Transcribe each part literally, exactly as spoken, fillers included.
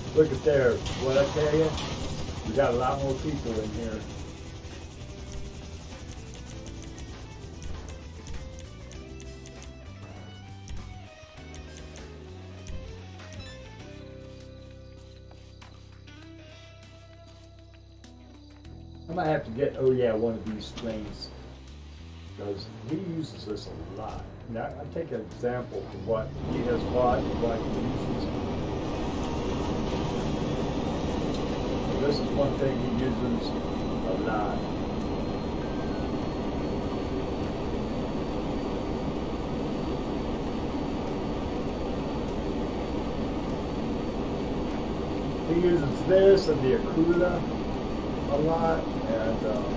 Look at there. What I tell you? We got a lot more people in here. I might have to get, oh yeah, one of these things, because he uses this a lot. Now, I take an example from what he has bought and what he uses. So this is one thing he uses a lot. He uses this and the Kool a lot, and um,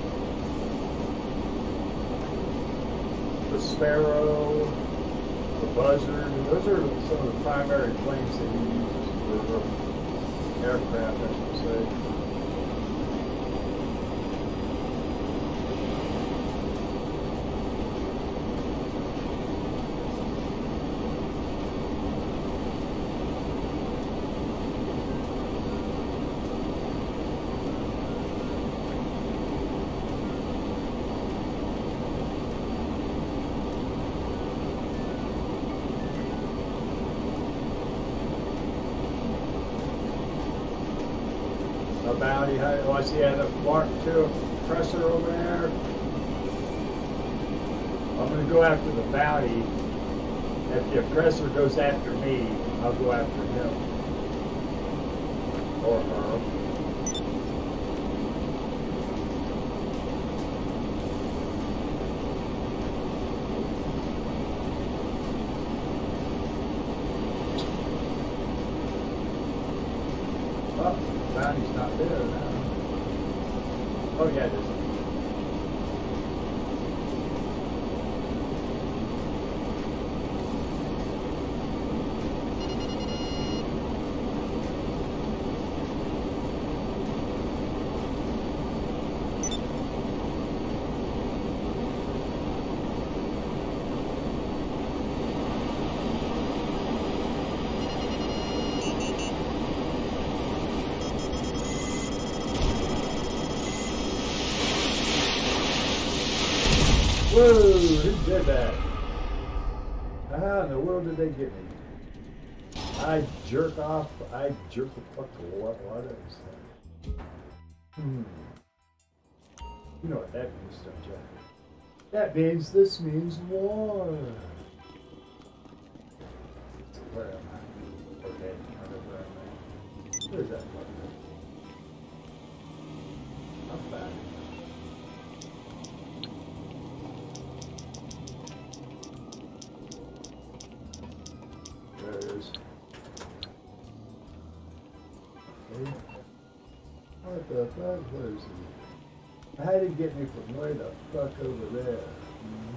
the sparrow, the buzzard. Those are some of the primary planes that he uses for aircraft, I should say. Bounty, oh, I see I have a Mark two compressor over there. I'm going to go after the bounty. If the oppressor goes after me, I'll go after him. Or her. Bounty's not there now. Oh yeah, it is. Whoa, who did that? How in the world did they get me? I jerk off, I jerk the fuck to what, what is that? Hmm. You know what that means, don't you? That means this means war. Where am I? Okay, I know where am I? Where's that button? I'm back. There it is. Okay. What the fuck? Where is he? How did he get me from way the fuck over there? Mm-hmm.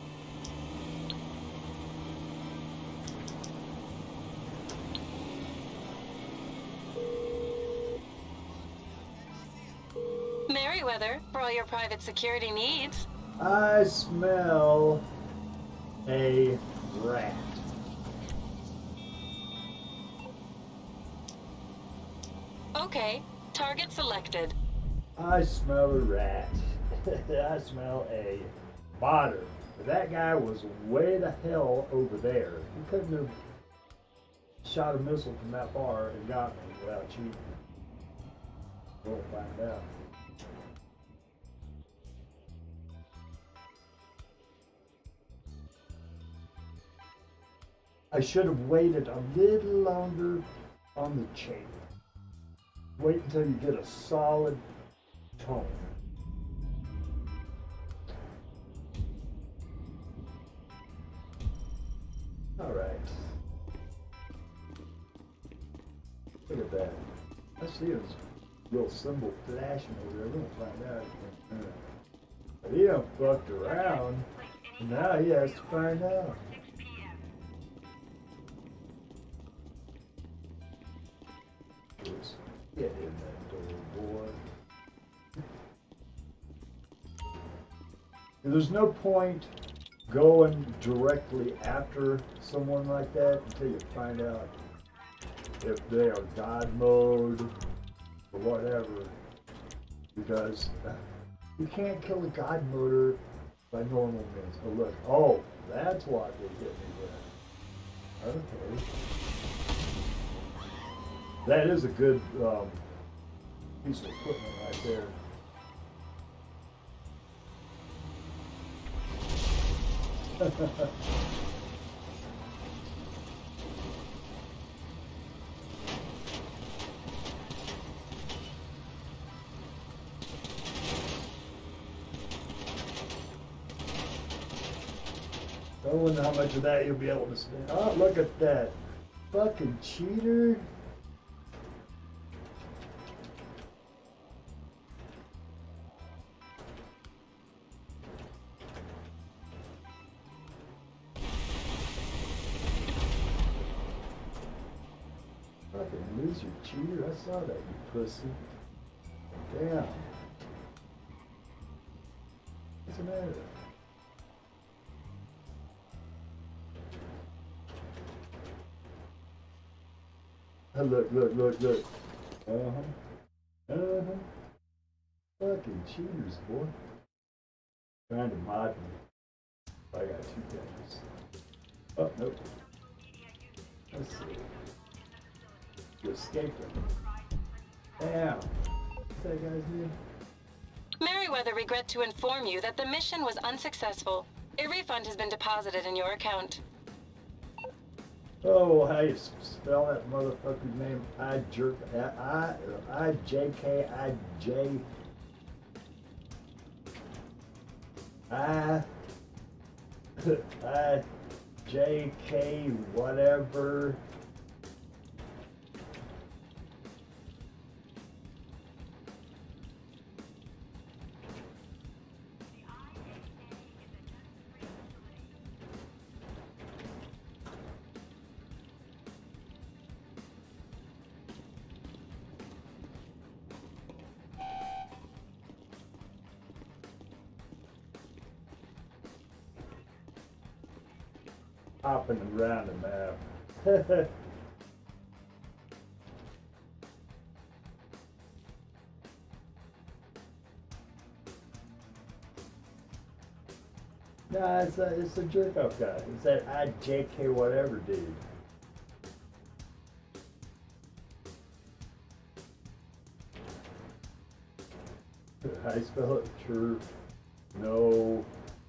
Merryweather, for all your private security needs. I smell a rat. Okay, target selected. I smell a rat. I smell a botter. That guy was way the hell over there. He couldn't have shot a missile from that far and got me without cheating. We'll find out. I should have waited a little longer on the chain. Wait until you get a solid tone. All right. Look at that. I see his little symbol flashing over there. We're gonna find out in a minute. But he done fucked around. And now he has to find out. Get in that door, boy. There's no point going directly after someone like that until you find out if they are God mode or whatever, because you can't kill a God moder by normal means. Oh look, oh, that's why they hit me with. Okay. That is a good um, piece of equipment right there. I wonder how much of that you'll be able to spend. Oh, look at that. Fucking cheater. Fucking loser cheater. I saw that, you pussy. Damn. What's the matter? Oh, look, look, look, look. Uh-huh. Uh-huh. Fucking cheaters, boy. Trying to mod me. I got two guys. Oh, nope. Let's see. You escaped him. Damn. What's that guy's name? Merriweather regret to inform you that the mission was unsuccessful. A refund has been deposited in your account. Oh, how you spell that motherfucker's name? I jerk. I I J K I J. I I J K whatever. Hopping around the map. Nah, it's a, it's a jerk off guy. It's that I J K whatever dude. How you spell it? Sure. No.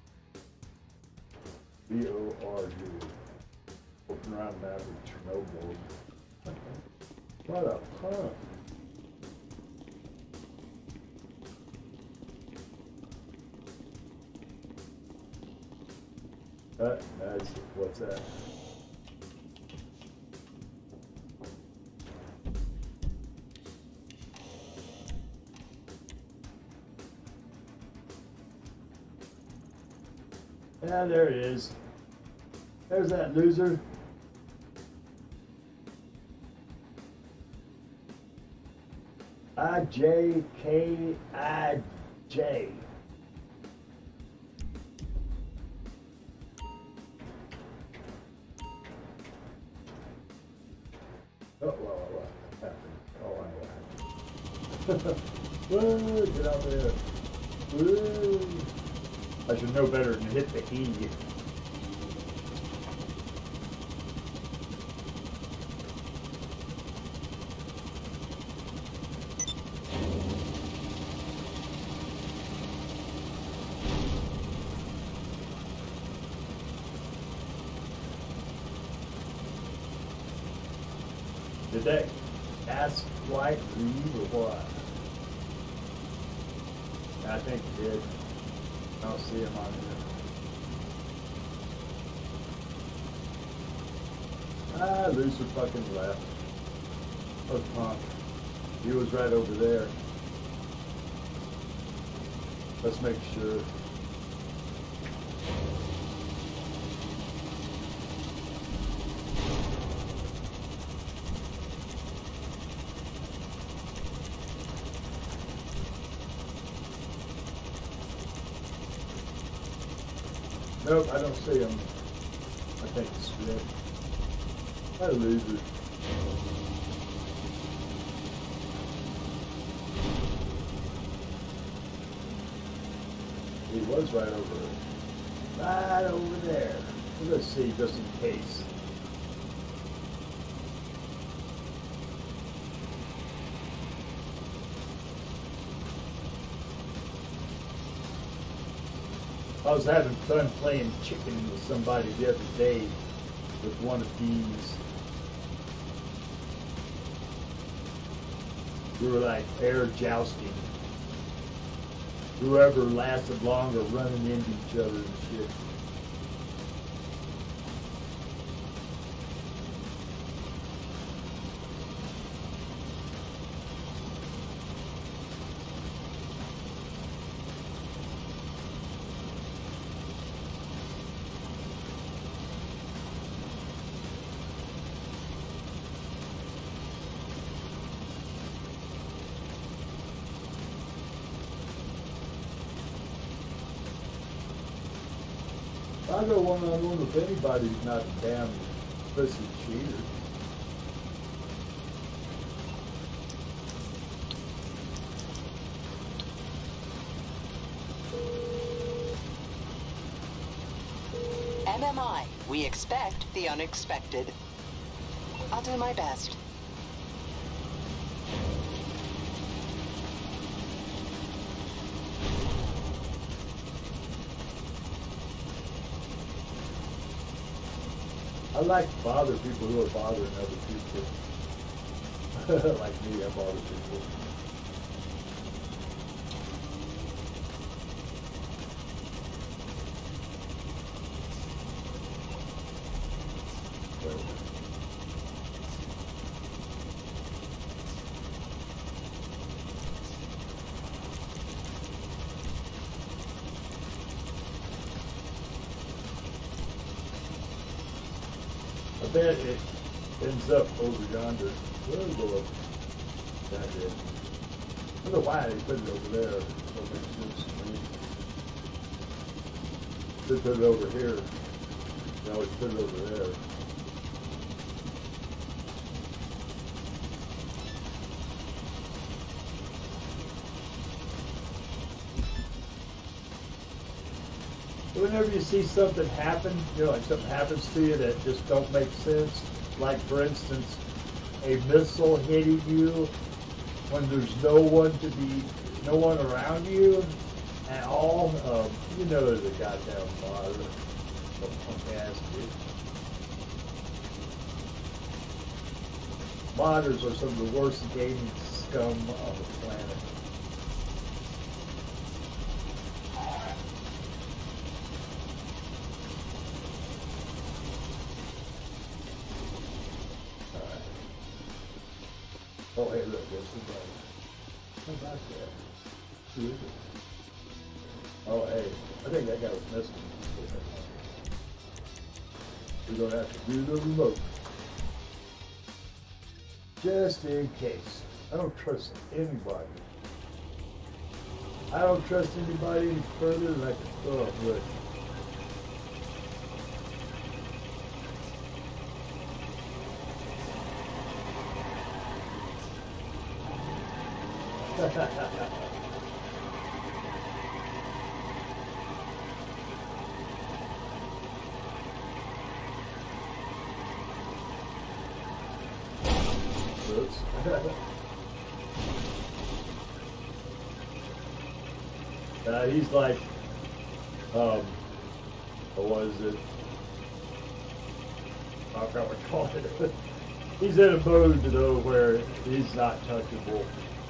B O R G. Open around the map with Chernobyl. What a punk. Uh, that's, what's that? Yeah, there it is. There's that loser. I J K I J. Oh, well, well, well. Happened. Oh, I know. Whoa, get out there. Whoa. I should know better than to hit the E. Did that ass flight leave or what? I think it did. I don't see him on here. Ah, loser fucking left. Oh, punk. He was right over there. Let's make sure. Nope, I don't see him. I think it's split. What a loser. He was right over right over there. Let's see, just in case. I was having fun playing chicken with somebody the other day with one of these. We were like air jousting. Whoever lasted longer running into each other and shit. I go one on one with anybody who's not a damn pussy cheater. M M I, we expect the unexpected. I'll do my best. I like to bother people who are bothering other people. Like me, I bother people. I bet it ends up over yonder. We'll go up that way. I don't know why they put it over there. It don't make sense to me. They put it over here. They always put it over there. Whenever you see something happen, you know, like something happens to you that just don't make sense, like for instance, a missile hitting you when there's no one to be, no one around you at all, um, you know there's a goddamn mod. Some punk ass dude. Modders are some of the worst gaming scum on the planet. Oh, hey, look, there's somebody. Come back there. Who is it? Oh, hey, I think that guy was missing. We're going to have to do the remote. Just in case. I don't trust anybody. I don't trust anybody any further than I can throw up with. Oops. uh, he's like, um, what is it? I forgot what to call it. He's in a mode, you know, where he's not touchable.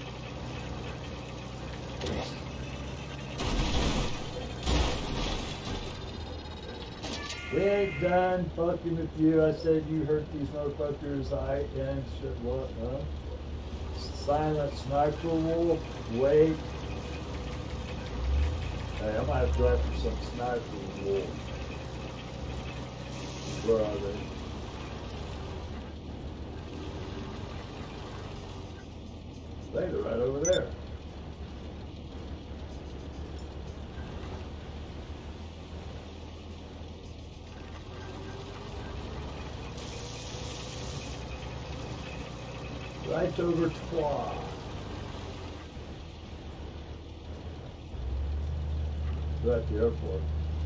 We ain't done fucking with you. I said you hurt these motherfuckers. I and shit. What? Huh? Silent sniper wolf. Wait. Hey, I might have to go after some sniper wolf. Where are they? They're right over there. Right over twa. We're at the airport.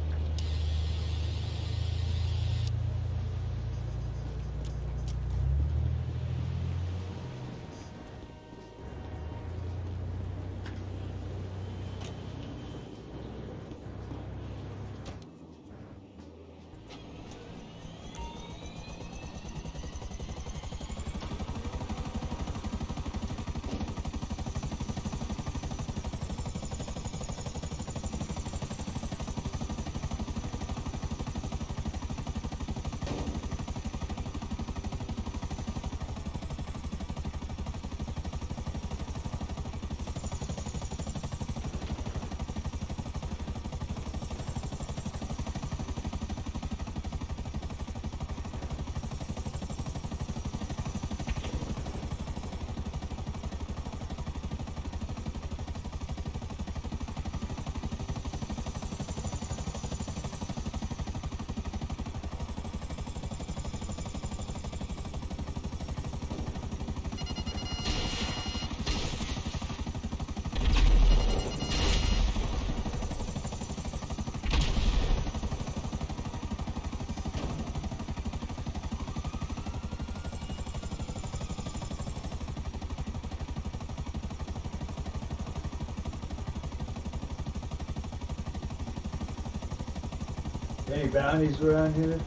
Any bounties around here?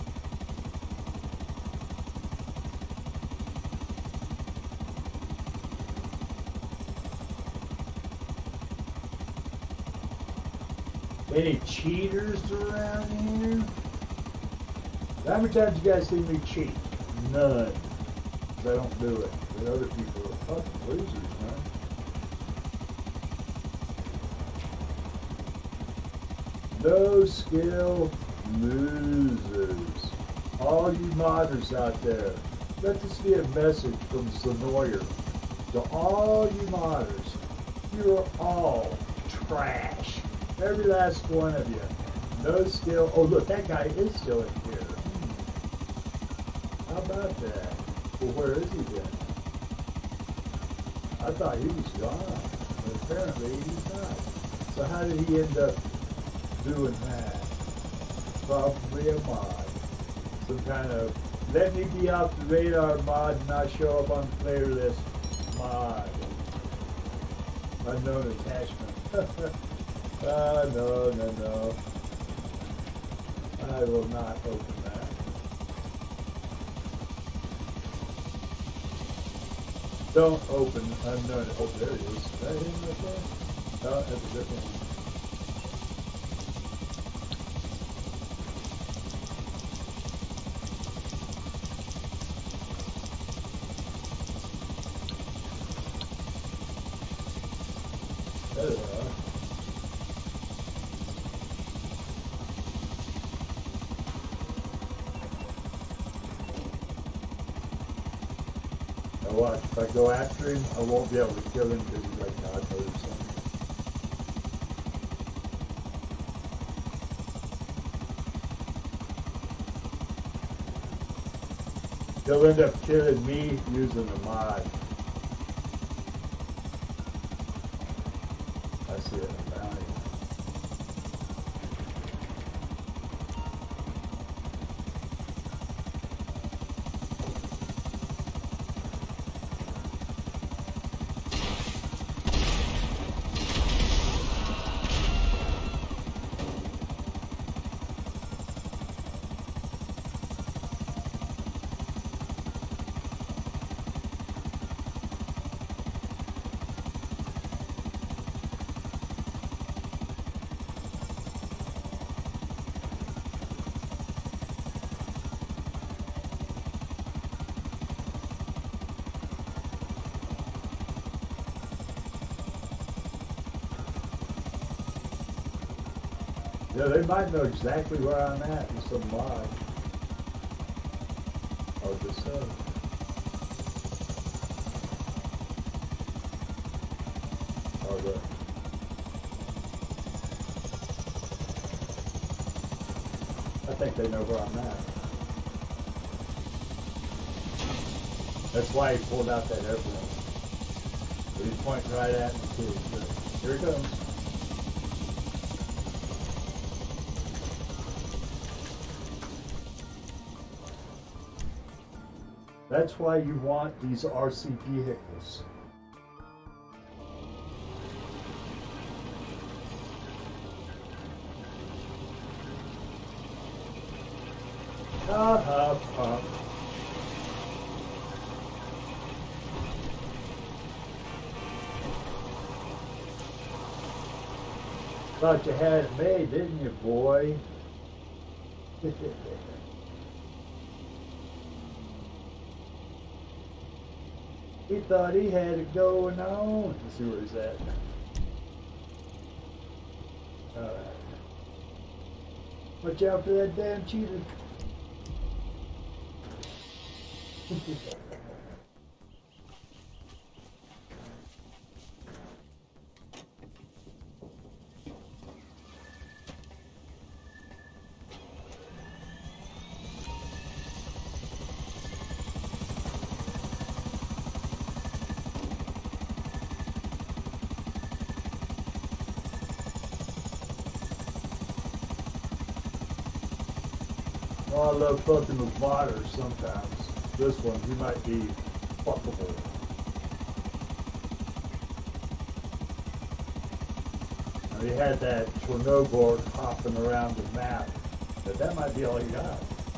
Any cheaters around here? How many times you guys see me cheat? None. 'Cause I don't do it. But other people are fucking losers, man. No skill losers. All you modders out there, let this be a message from Xenoyer to all you modders. You are all trash. Every last one of you. No skill. Oh, look, that guy is still in here. Hmm. How about that? Well, where is he then? I thought he was gone, but apparently he's not. So how did he end up doing that? Probably a mod. Some kind of let me be off the radar mod and not show up on the player list mod. Unknown attachment. Ah, no, no, no. I will not open that. Don't open unknown. Oh, there it is. Is that him right there? No, that's a different one. There they are. Now watch, if I go after him, I won't be able to kill him because he's like God knows something. He'll end up killing me using a mod. I see it. I found it. Yeah, they might know exactly where I'm at with some mod. Or just so. Oh, good. I think they know where I'm at. That's why he pulled out that airplane. But he's pointing right at me too. Here he comes. That's why you want these R C vehicles. Ha ha ha. Thought you had it made, didn't you, boy? He thought he had it going on. Let's see where he's at. Alright. Watch out for that damn cheater. Oh, I love fucking with water sometimes. This one, he might be fuckable. Now, he had that Chernobyl hopping around the map, but that might be all he got.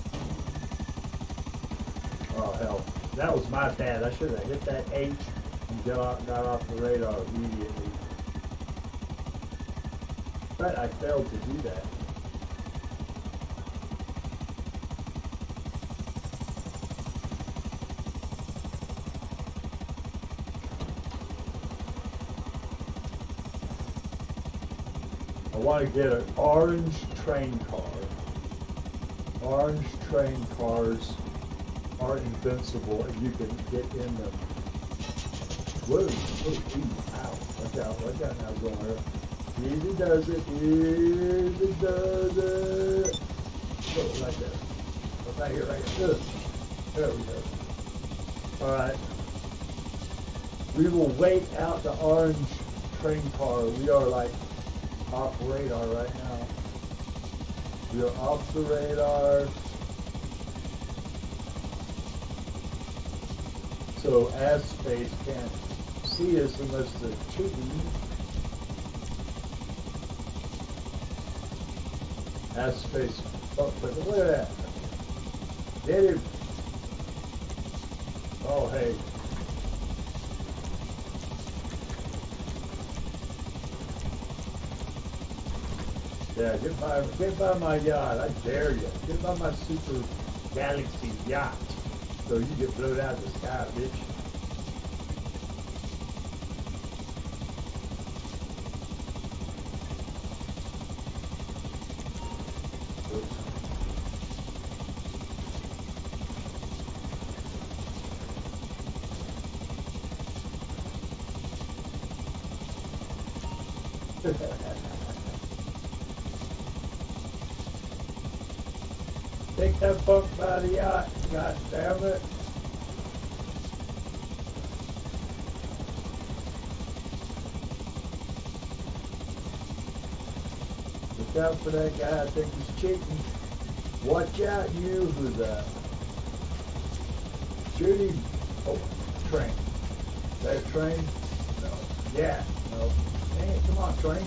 Oh, hell. That was my bad. I should have hit that H and got off, got off the radar immediately. But I failed to do that. I want to get an orange train car. Orange train cars are invincible and you can get in them. Whoa, whoa, ooh, ow. Watch out, watch out now, Xenoyer. Easy does it, easy does it. Oh, right there. Oh, right here, right here. Good. There we go. Alright. We will wait out the orange train car. We are like off radar right now. We are off the radar. So Aspace can't see us unless they're cheating. Aspace, oh, look at that. Get him. Oh, hey. Yeah, get by, get by my yacht. I dare you. Get by my super galaxy yacht. So you get blown out of the sky, bitch. Take that bunk by the yacht, god damn it. Look out for that guy, I think he's cheating. Watch out, you, who's that? Shoot him. Oh, train. Is that a train? No. Yeah, no. Hey, come on, train.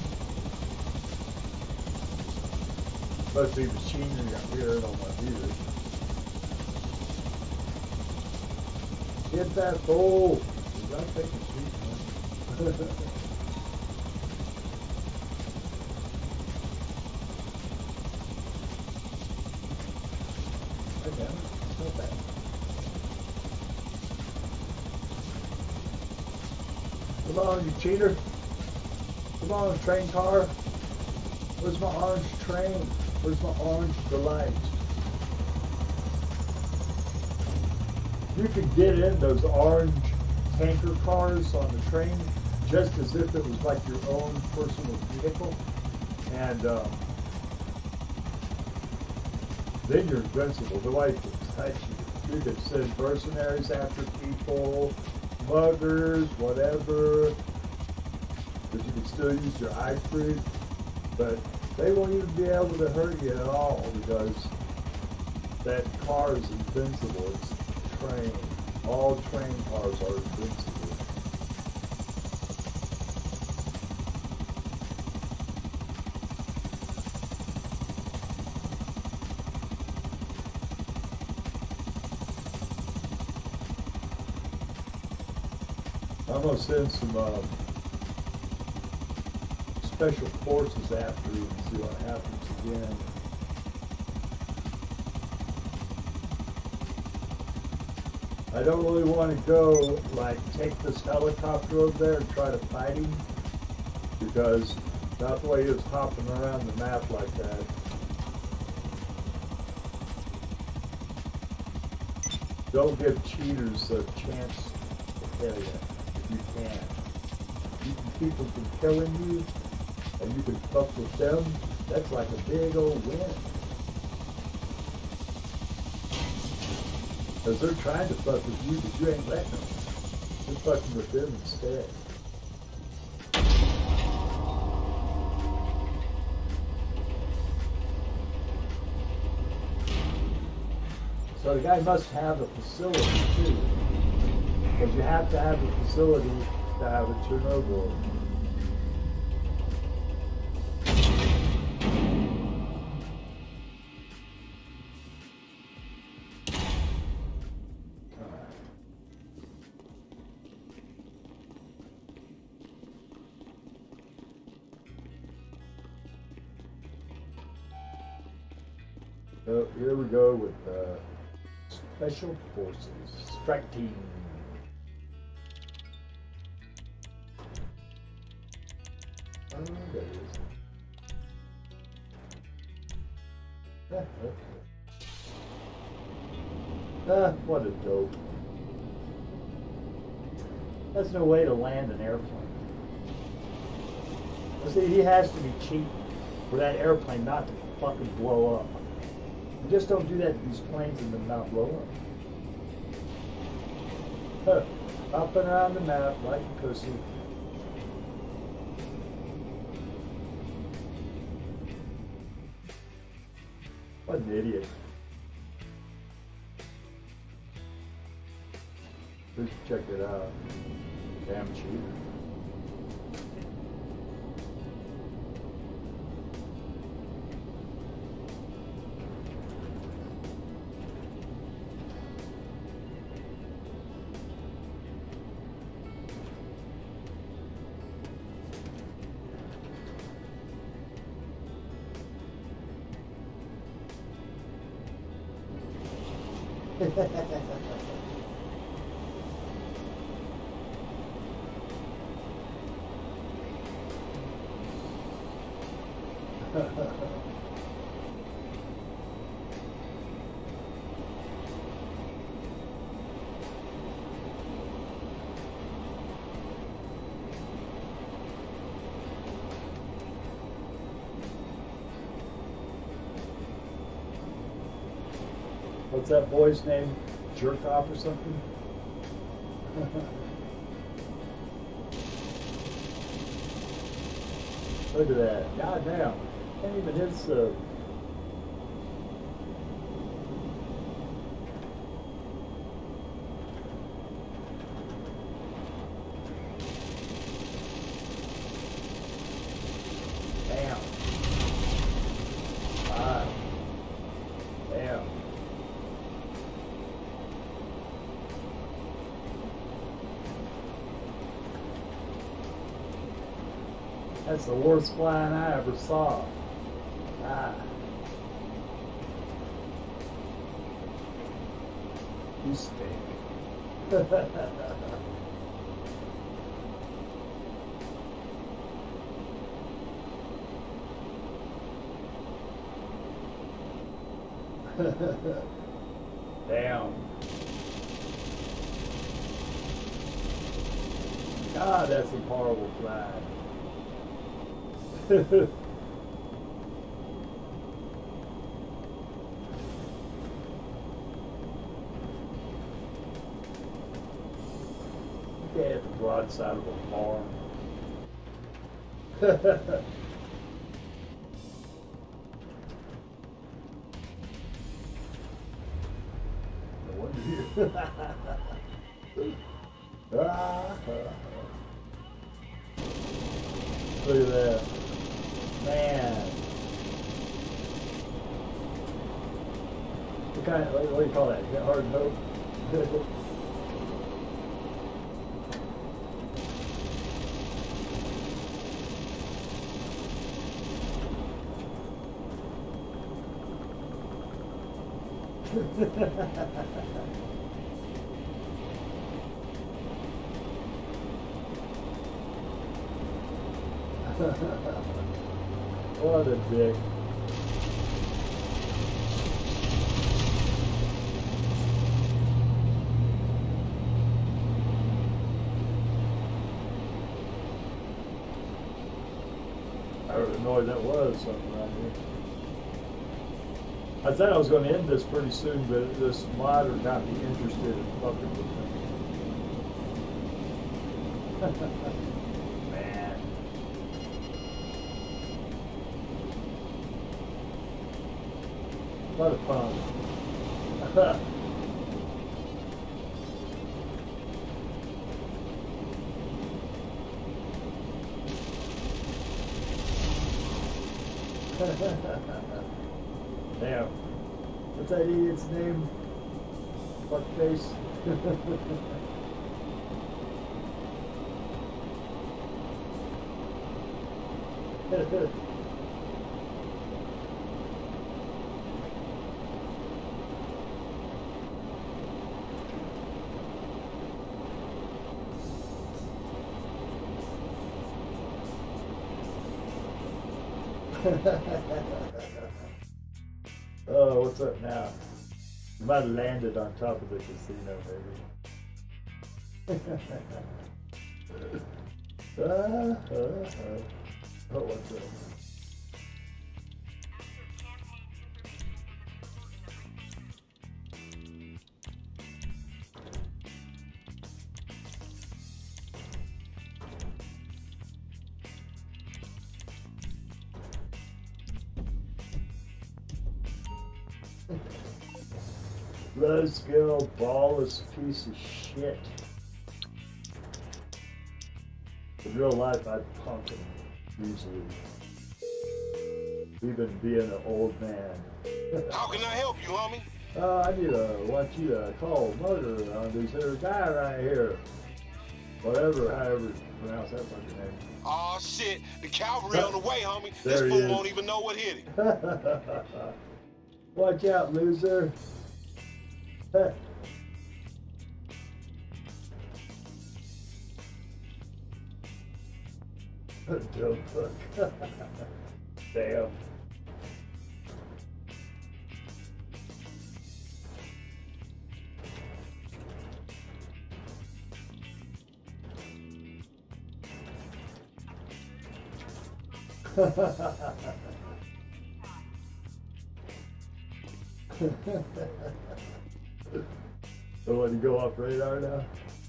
Supposed to be machinery up here on my view. Get that fool! You gotta take a seat, man. Okay, it's not bad. Come on, you cheater! Come on, train car! Where's my orange train? Where's my orange delight? You could get in those orange tanker cars on the train just as if it was like your own personal vehicle. And um, then you're invincible. Nobody can touch you. You could send mercenaries after people, muggers, whatever. But you can still use your eye freak. But they won't even be able to hurt you at all because that car is invincible. It's train. All train cars are invincible. I'm gonna send some um, special forces after you and see what happens again. I don't really want to go, like, take this helicopter over there and try to fight him, because not the way he was hopping around the map like that. Don't give cheaters a chance to kill you, if you can. You can keep them from killing you, and you can fuck with them. That's like a big old win. Because they're trying to fuck with you, but you ain't letting them. You're fucking with them instead. So the guy must have a facility too. Because you have to have a facility to have a Chernobyl. So here we go with uh, Special Forces, Strike Team. Oh, there it is. Ah, okay. Ah, what a dope. That's no way to land an airplane. Well, see, he has to be cheating for that airplane not to fucking blow up. You just don't do that to these planes and them not blow up. Huh. Hopping around the map like a pussy. What an idiot. Let's check it out. Damn cheater. What's that boy's name? Jerk off or something? Look at that. God damn. Can't even hit the. Damn. Five. Damn. That's the worst flying I ever saw. Ah. You stink. Damn. God, that's a horrible flag. You can't hit the broadside of a farm. No wonder you. ah, look at that. Man. What kind of, what do you call that? Hit hard note? What a dick. I didn't know that was something around here. I thought I was going to end this pretty soon, but this modder got me interested in fucking with them. Man. What a fun. Damn. What's that idiot's name? Fuckface. Oh, what's up now? You might have landed on top of the casino, maybe. uh, uh, uh. Oh, what's up? Rosegill, ballless piece of shit. In real life, I'd punk him easily. Even being an old man. How can I help you, homie? Uh, I need to want you to call murder on this other guy right here. Whatever, however you pronounce that fucking name. Aw, oh, shit. The cavalry on the way, homie. There This he fool is. won't even know what hit him. Watch out, loser. Dumb fuck. Damn. So when you go off radar now?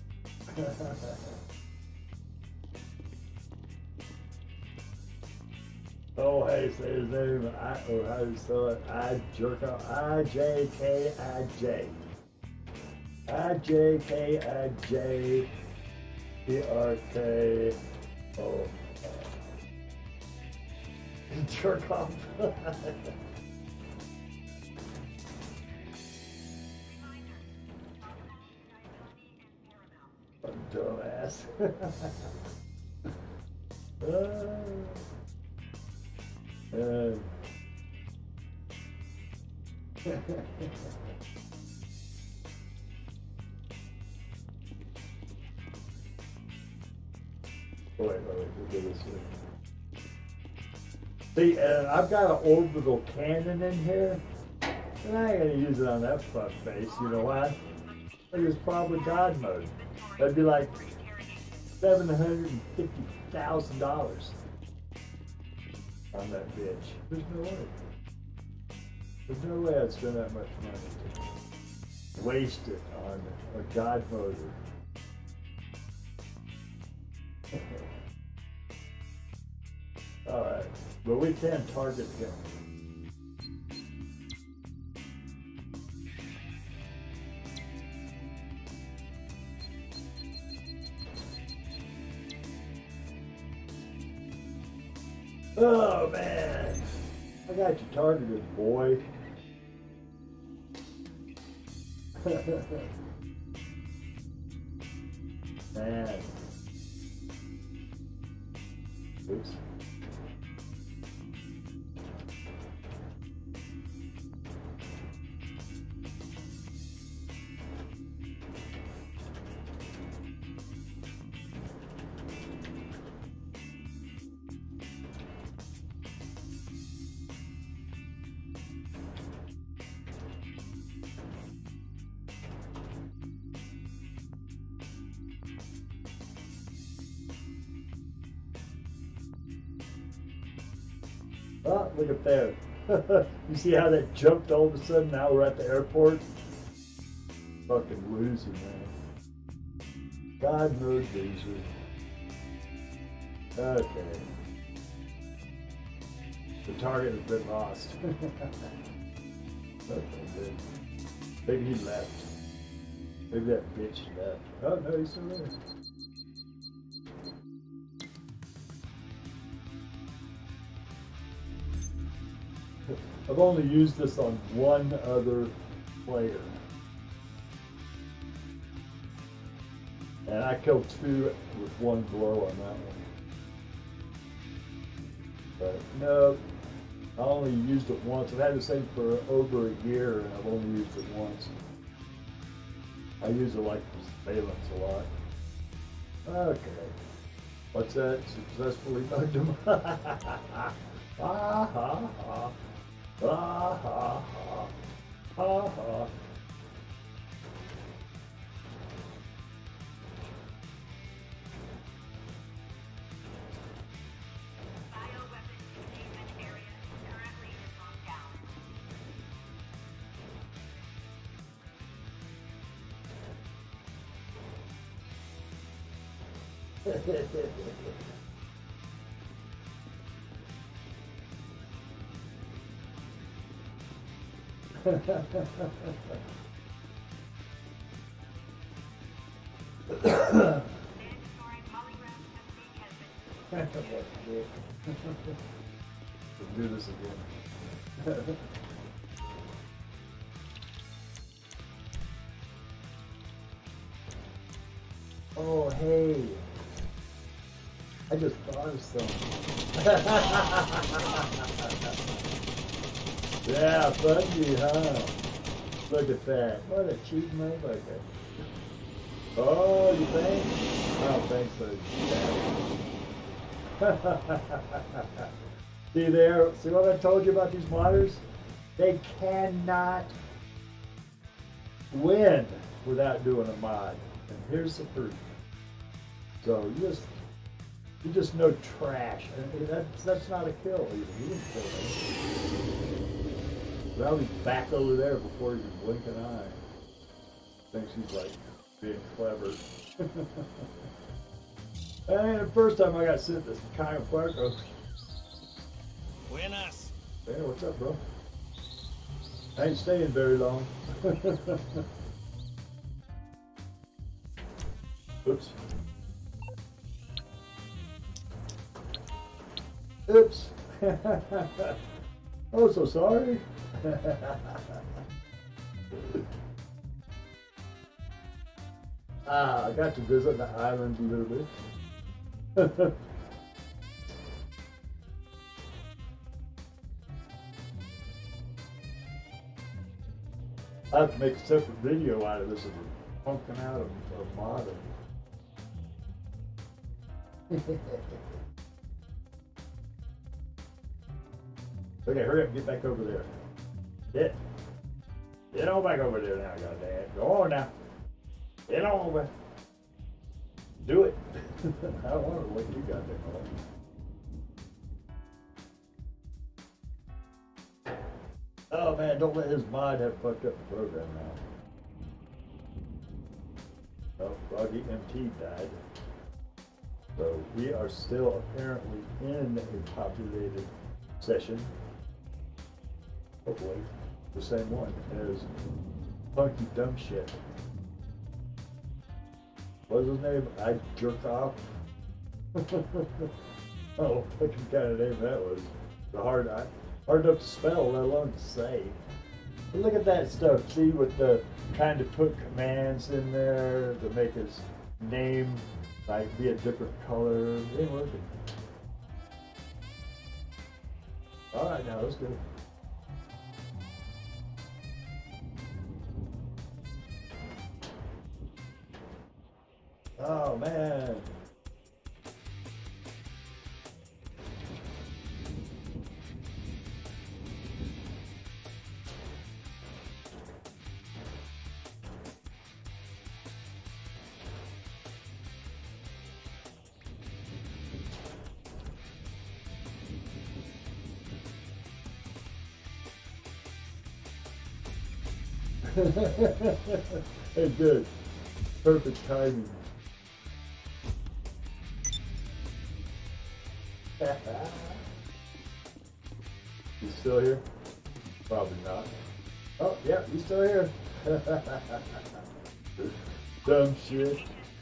Oh, hey, say his name. I, or how do you spell it? I jerk off. I J K I J. I J K I J. P R K. Oh. Jerk off. Dumbass. uh, uh. Oh, wait, wait, wait, we'll do this here. See, uh, I've got an orbital cannon in here, and I ain't gonna use it on that fuck face. You know why? It's probably God mode. That'd be like seven hundred and fifty thousand dollars on that bitch. There's no way. There's no way I'd spend that much money to waste it on a God motor. All right, but we can target him. Oh man, I got you targeted, boy. Man. Oops. Oh, look up there. You see how that jumped all of a sudden? Now we're at the airport. Fucking loser, man. God knows loser. Okay. The target has been lost. Okay, good. Maybe he left. Maybe that bitch left. Oh no, he's still there. I've only used this on one other player. And I killed two with one blow on that one. But no, I only used it once. I've had this thing for over a year and I've only used it once. I use it like surveillance a lot. Okay. What's that? Successfully bugged him. Ah ha ha. Ah ha ha. Ah ha. Let's do this again. Oh, hey. I just thought of something. Yeah, funny, huh? Look at that. What a cheap motherfucker. Oh, you think? I don't think so. See there? See what I told you about these modders? They cannot win without doing a mod. And here's the proof. So you just you just know trash. And that's that's not a kill even. You didn't kill him. Well, he's back over there before you can blink an eye. Thinks he's like being clever. And the first time I got sent this kind of Farco. Buenas. Hey, what's up, bro? I ain't staying very long. Oops. Oops. Oh, so sorry. Ah, I got to visit the island a little bit. I have to make a separate video out of this of pumping out of, of modding. Okay, hurry up and get back over there. Get. Get on back over there now, goddamn. Go on now. Get on over. Do it. I don't want to what you got there, man. Oh man, don't let his mod have fucked up the program now. Oh, Froggy M T died. So we are still apparently in a populated session. Hopefully the same one as Funky Dumb Shit. What was his name? I jerk off. know what kind of name that was. The hard, hard enough to spell, let alone to say. But look at that stuff. See, with the trying to put commands in there to make his name like be a different color. It ain't working. All right, now let's go. Oh man. Hey, good. Perfect timing. You still here? Probably not. Oh, yeah, you still here. Dumb shit.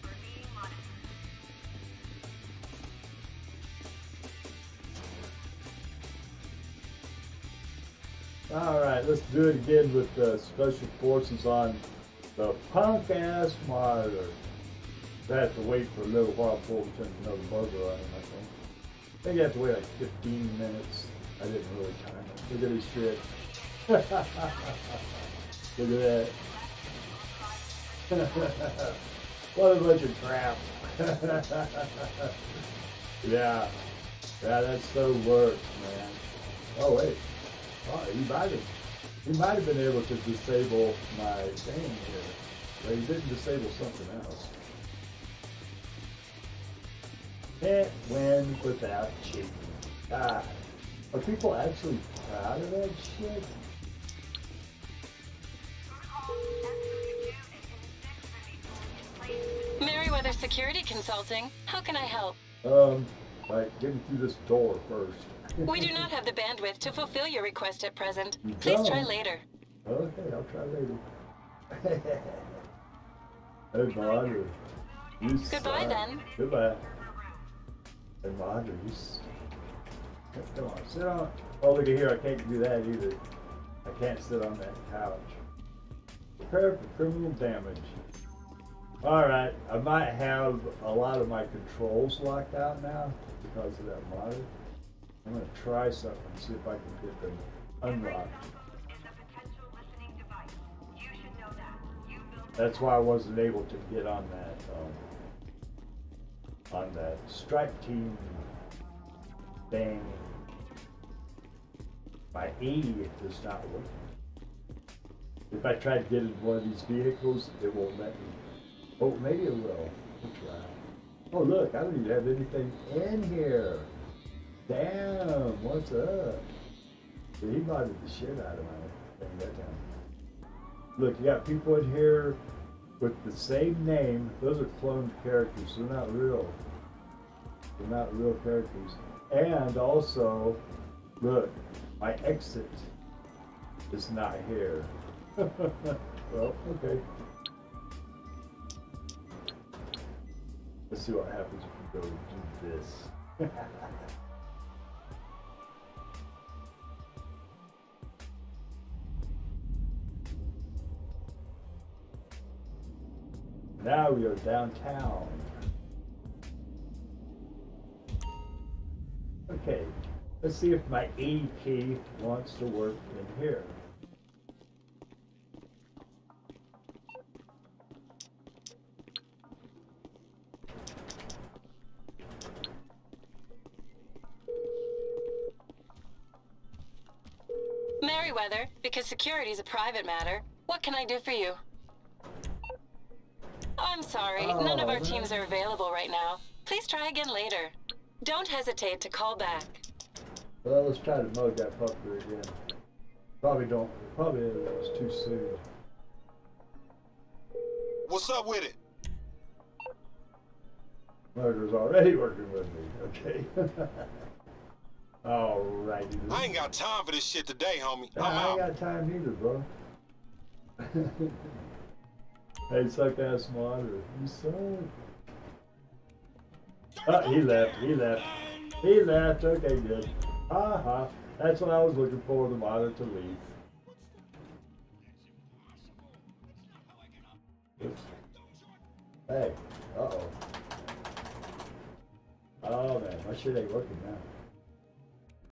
All right, let's do it again with the Special Forces on the punk-ass monitor. I have to wait for a little while before we turn another buzzer on him, I think. I think you have to wait like fifteen minutes. I didn't really time it. Look at this shit. Look at that. What a bunch of crap. Yeah. Yeah, that so works, man. Oh, wait. Oh, he might have, he might have been able to disable my thing here, but he didn't disable something else. Can't win without cheating. Ah, are people actually proud of that shit? Merriweather Security Consulting. How can I help? Um, like, get me through this door first. We do not have the bandwidth to fulfill your request at present. You Please don't? try later. Okay, I'll try later. Hey, Madre. You Goodbye, suck. then. Goodbye. Hey, Madre, you suck. Come on, sit on. Oh, look at here. I can't do that either. I can't sit on that couch. Prepare for criminal damage. Alright, I might have a lot of my controls locked out now because of that monitor. I'm going to try something and see if I can get them unlocked. That's why I wasn't able to get on that um, on that strike team thing. My A is not working. If I try to get in one of these vehicles, it won't let me. Oh, maybe it will. We'll try. Oh, look, I don't even have anything in here. Damn, what's up? So he modded the shit out of my thing that time. Look, you got people in here with the same name. Those are cloned characters. They're not real. They're not real characters. And also, look, my exit is not here. Well, okay. Let's see what happens if we go do this. Now we are downtown. Okay, let's see if my A key wants to work in here. Merriweather, because security is a private matter, what can I do for you? I'm sorry, Oh, none of our man. teams are available right now. Please try again later. Don't hesitate to call back. Well, let's try to mug that fucker again. Probably don't, probably it was too soon. What's up with it? Mugger's already working with me, okay? Alrighty. I ain't got time for this shit today, homie. I'm I ain't out. got time either, bro. Hey, suck ass monitor. You suck. Oh, he left. He left. He left. Okay, good. Ha ha. That's what I was looking for, the monitor to leave. Oops. Hey. Uh-oh. Oh, man. Why should they looking now?